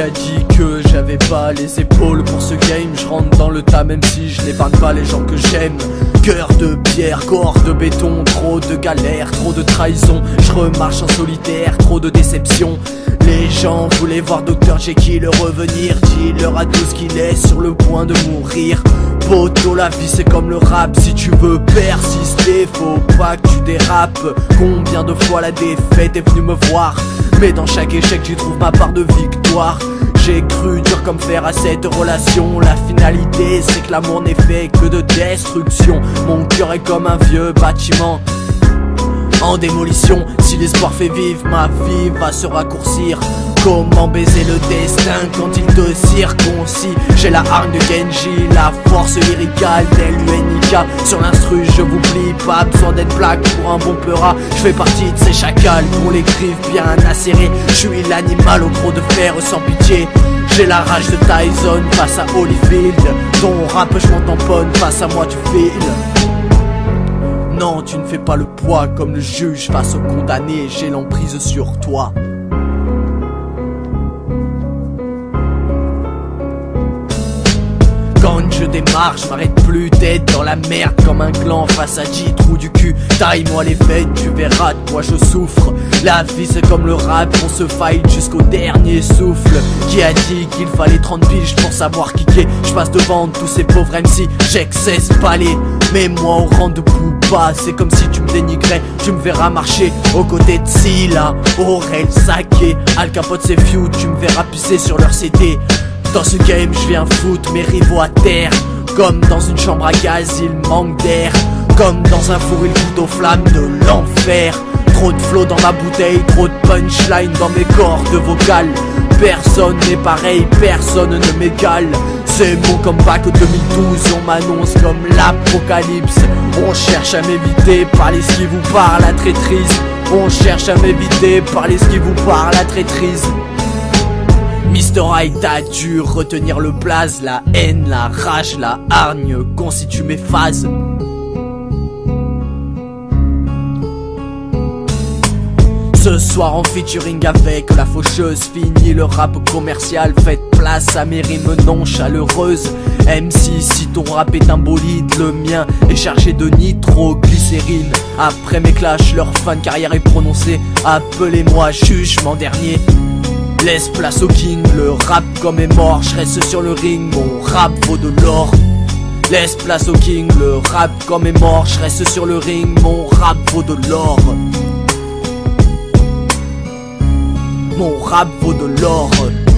a dit que j'avais pas les épaules pour ce game. Je rentre dans le tas même si je n'épargne pas les gens que j'aime. Cœur de pierre, corps de béton, trop de galères, trop de trahison. Je remarche en solitaire, trop de déception. Les gens voulaient voir Dr Jekyll revenir. Dis-leur à tous qu'il est sur le point de mourir. Poto, la vie c'est comme le rap, si tu veux persister, faut pas que tu dérapes. Combien de fois la défaite est venue me voir, mais dans chaque échec j'y trouve ma part de victoire. J'ai cru dur comme fer à cette relation. La finalité c'est que l'amour n'est fait que de destruction. Mon cœur est comme un vieux bâtiment en démolition. Si l'espoir fait vivre, ma vie va se raccourcir. Comment baiser le destin quand il te circoncis? J'ai la hargne de Genji, la force lyricale d'LUNIK. Sur l'instru je vous plie, pas besoin d'être black pour un bon pleura. Je fais partie de ces chacals pour les griffes bien acérées. Je suis l'animal au croc de fer sans pitié. J'ai la rage de Tyson face à Holyfield. Ton rap je m'en tamponne, face à moi tu files. Non, tu ne fais pas le poids comme le juge face au condamné. J'ai l'emprise sur toi. Quand je démarre, je m'arrête plus d'être dans la merde comme un gland face à 10 trous du cul. Taille-moi les veines, tu verras de quoi je souffre. La vie c'est comme le rap, on se fight jusqu'au dernier souffle. Qui a dit qu'il fallait 30 piges pour savoir kicker? Je passe devant tous ces pauvres MC, j'excesse palais. Mais moi au rang de Booba, c'est comme si tu me dénigrais. Tu me verras marcher aux côtés de Silla, Aurel, Saké, Al Capote, c'est feud. Tu me verras pisser sur leur CD. Dans ce game je viens foutre mes rivaux à terre. Comme dans une chambre à gaz il manque d'air. Comme dans un four il goûte aux flammes de l'enfer. Trop de flow dans ma bouteille, trop de punchline dans mes cordes vocales. Personne n'est pareil, personne ne m'égale. C'est mon comeback 2012, on m'annonce comme l'apocalypse. On cherche à m'éviter, parler ce qui vous parle la traîtrise. On cherche à m'éviter, parler ce qui vous parle la traîtrise. Mr. Hyde a dû retenir le blaze. La haine, la rage, la hargne constituent mes phases. Ce soir en featuring avec la faucheuse. Fini le rap commercial, faites place à mes rimes non chaleureuses. MC, si ton rap est un bolide, le mien est chargé de nitroglycérine. Après mes clashs, leur fin de carrière est prononcée. Appelez-moi jugement dernier. Laisse place au king, le rap comme est mort. Je reste sur le ring, mon rap vaut de l'or. Laisse place au king, le rap comme est mort. Je reste sur le ring, mon rap vaut de l'or. Mon rap vaut de l'or.